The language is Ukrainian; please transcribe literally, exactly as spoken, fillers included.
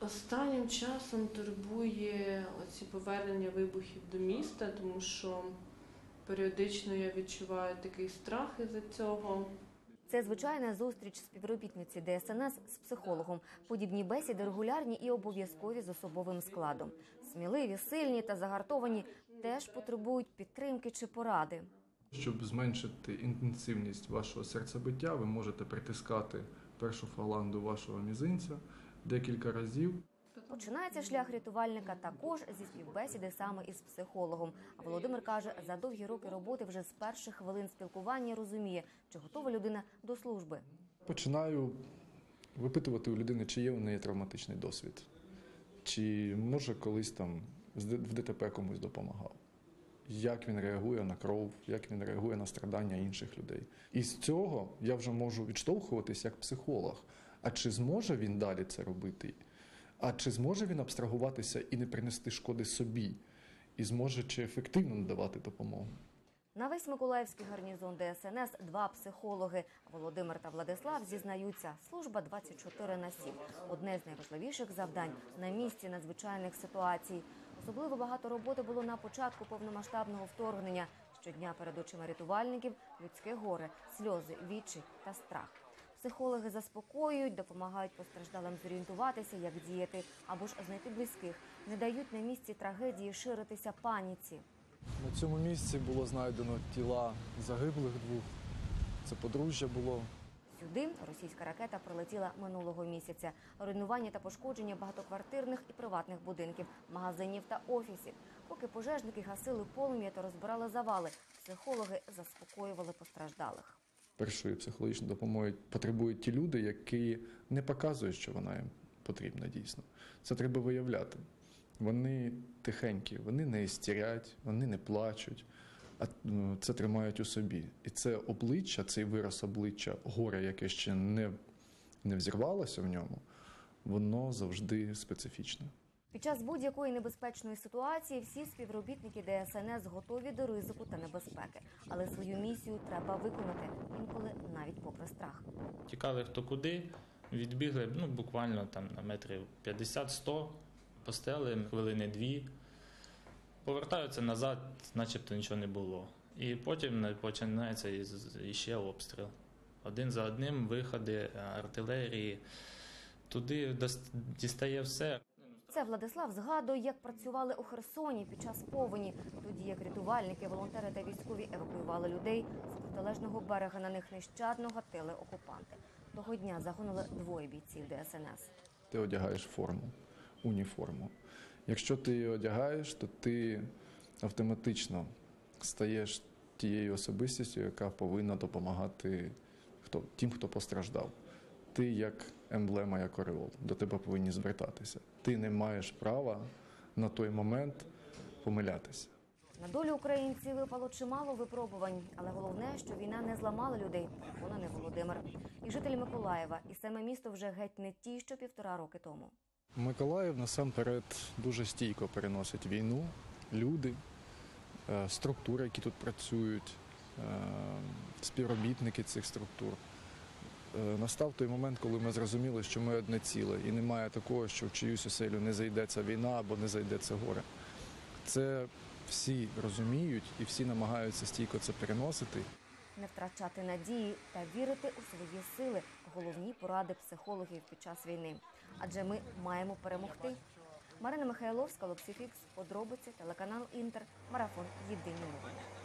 Останнім часом турбує оці повернення вибухів до міста, тому що періодично я відчуваю такий страх із-за цього. Це звичайна зустріч співробітниці Д С Н С з психологом. Подібні бесіди регулярні і обов'язкові з особовим складом. Сміливі, сильні та загартовані теж потребують підтримки чи поради. Щоб зменшити інтенсивність вашого серцебиття, ви можете притискати першу фаланду вашого мізинця декілька разів. Починається шлях рятувальника також зі співбесіди саме із психологом. А Володимир каже, за довгі роки роботи вже з перших хвилин спілкування розуміє, чи готова людина до служби. Починаю випитувати у людини, чи є у неї травматичний досвід, чи може колись там в Д Т П комусь допомагав. Як він реагує на кров, як він реагує на страдання інших людей. І з цього я вже можу відштовхуватись як психолог. А чи зможе він далі це робити? А чи зможе він абстрагуватися і не принести шкоди собі? І зможе чи ефективно надавати допомогу? На весь Миколаївський гарнізон Д С Н С два психологи. Володимир та Владислав зізнаються, служба двадцять чотири на сім. Одне з найважливіших завдань – на місці надзвичайних ситуацій. Особливо багато роботи було на початку повномасштабного вторгнення. Щодня перед очима рятувальників – людське горе, сльози, відчай та страх. Психологи заспокоюють, допомагають постраждалим зорієнтуватися, як діяти, або ж знайти близьких, не дають на місці трагедії ширитися паніці. На цьому місці було знайдено тіла загиблих двох, це подружжя було. Сюди російська ракета прилетіла минулого місяця. Руйнування та пошкодження багатоквартирних і приватних будинків, магазинів та офісів. Поки пожежники гасили полум'я та розбирали завали, психологи заспокоювали постраждалих. Першої психологічної допомоги потребують ті люди, які не показують, що вона їм потрібна дійсно. Це треба виявляти. Вони тихенькі, вони не істерять, вони не плачуть, а це тримають у собі. І це обличчя, цей вираз обличчя, горе, яке ще не, не взірвалося в ньому, воно завжди специфічне. Під час будь-якої небезпечної ситуації всі співробітники Д С Н С готові до ризику та небезпеки. Але свою місію треба виконати, інколи навіть попри страх. Тікали хто куди, відбігли ну, буквально там, на метрів п'ятдесят-сто, постояли хвилини дві, повертаються назад, начебто нічого не було. І потім починається іще обстріл. Один за одним виходи артилерії, туди дістає все. Це Владислав згадує, як працювали у Херсоні під час повені, тоді як рятувальники, волонтери та військові евакуювали людей з протилежного берега, на них нещадно гатили окупанти. Того дня загинули двоє бійців Д С Н С. Ти одягаєш форму, уніформу. Якщо ти її одягаєш, то ти автоматично стаєш тією особистістю, яка повинна допомагати хто, тим, хто постраждав. Ти як емблема, як ореол, до тебе повинні звертатися. Ти не маєш права на той момент помилятися. На долю українців випало чимало випробувань, але головне, що війна не зламала людей, переконаний Володимир. І жителі Миколаєва, і саме місто вже геть не ті, що півтора роки тому. Миколаїв насамперед дуже стійко переносить війну, люди, структури, які тут працюють, співробітники цих структур. Настав той момент, коли ми зрозуміли, що ми одне ціле, і немає такого, що в чиюсь оселю не зайде ця війна або не зайде це горе. Це всі розуміють і всі намагаються стійко це переносити. Не втрачати надії та вірити у свої сили – головні поради психологів під час війни. Адже ми маємо перемогти. Марина Михайловська, Олексій Фікс, подробиці, телеканал Інтер, марафон «Єдині новини».